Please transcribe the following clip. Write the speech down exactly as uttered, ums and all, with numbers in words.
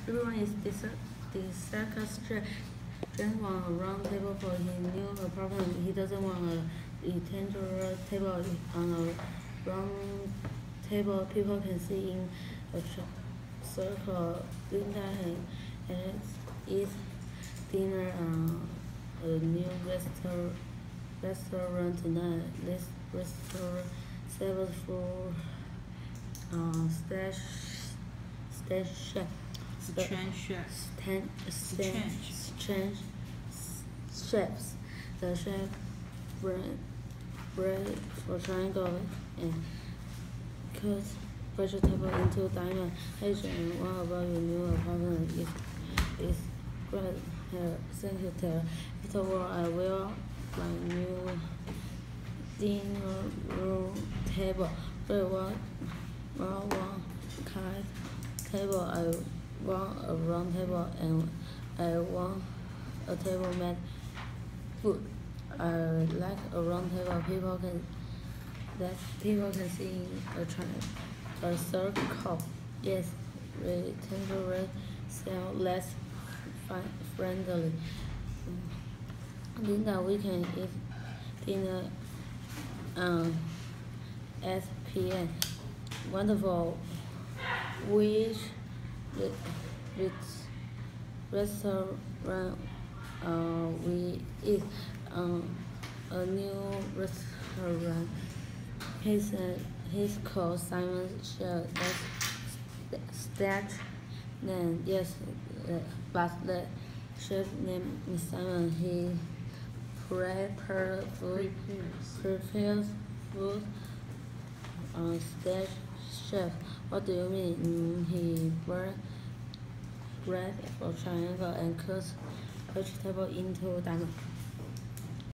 Everyone is dissatisfied. James wants a round table for his new apartment. He doesn't want a rectangular table on a round table. People can see in a circle. Linda has eats dinner at a new restaurant restaurant tonight. This restaurant serves food, uh, stash, stash, Strange chef. stand, stand, strange chefs. The chef bread, bread for triangle and cut vegetable into diamond. Hey Jane, what about your new apartment? It's, it's great here. Thank you, Taylor. Afterward, I will my new dinner room table. But what, what one kind table? I want a round table and I want a table made food. I like a round table. People can that people can see in a tri- a circle. Yes, rectangular sound less fi- friendly. Linda, we can eat dinner um at P M. Wonderful. Which re- re- restaurant uh, we eat um, a new restaurant. He said he's called Simon Shell. That's that name. Yes, uh, but the chef name is Simon. He prepare food, prepares food on stage. Chef, what do you mean? Mm, he bread, bread for triangle and cuts vegetable into diamond.